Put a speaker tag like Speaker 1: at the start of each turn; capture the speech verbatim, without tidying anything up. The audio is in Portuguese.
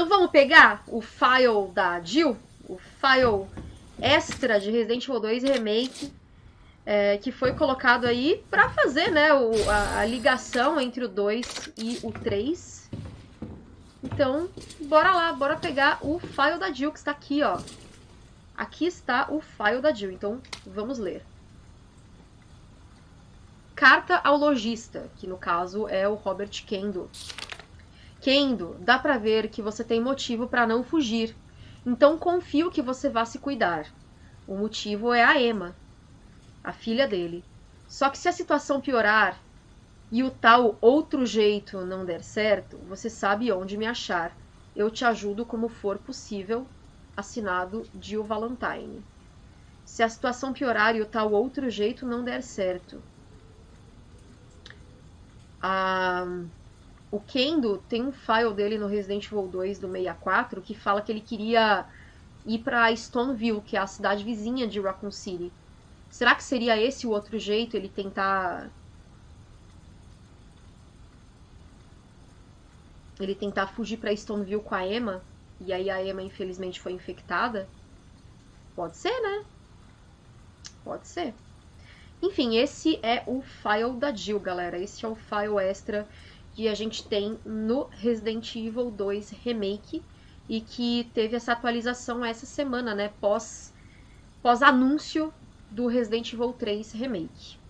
Speaker 1: Então vamos pegar o file da Jill, o file extra de Resident Evil dois Remake, é, que foi colocado aí pra fazer, né, o, a, a ligação entre o dois e o três. Então, bora lá, bora pegar o file da Jill, que está aqui, ó. Aqui está o file da Jill, então vamos ler. Carta ao lojista, que no caso é o Robert Kendo. Kendo, dá pra ver que você tem motivo pra não fugir, então confio que você vá se cuidar. O motivo é a Emma, a filha dele. Só que se a situação piorar e o tal outro jeito não der certo, você sabe onde me achar. Eu te ajudo como for possível. Assinado Jill Valentine. Se a situação piorar e o tal outro jeito não der certo. Ah, o Kendo tem um file dele no Resident Evil dois do sessenta e quatro que fala que ele queria ir para Stoneville, que é a cidade vizinha de Raccoon City. Será que seria esse o outro jeito? Ele tentar... Ele tentar fugir para Stoneville com a Emma? E aí a Emma, infelizmente, foi infectada? Pode ser, né? Pode ser. Enfim, esse é o file da Jill, galera. Esse é o file extra que a gente tem no Resident Evil dois Remake e que teve essa atualização essa semana, né? Pós, pós anúncio do Resident Evil três Remake.